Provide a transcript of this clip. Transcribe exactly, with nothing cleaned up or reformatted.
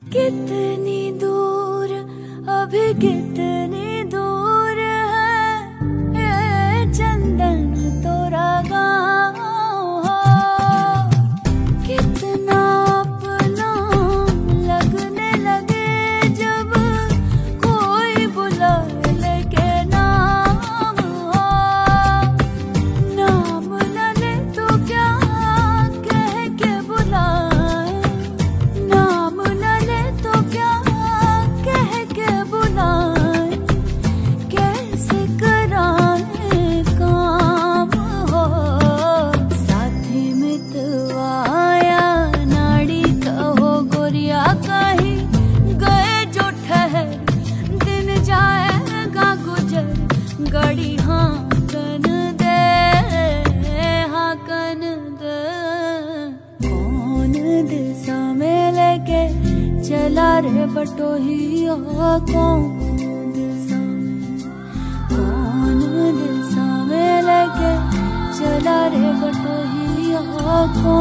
कितनी दूर अभी कितनी दूर है ये चंदन तोरा गाँव, कितना अपना लगने लगे जब कोई बुलाए लेके नाम हो। नाम न ले तो क्या कह के बुलाए, नाम न ले तो क्या कह के बुलाए, कैसे कराए काम हो। साथी मितवाया नाड़ी कहो गोरिया कहीं गए जो ठहर, दिन जाएगा गुजर गड़ी हाँकन दे, हाँकन दे। कौन दिशा में लेके चला रे बटोहिया, कौन दिशा में, कौन दिशा में लेके चला रे बटोहिया, कौन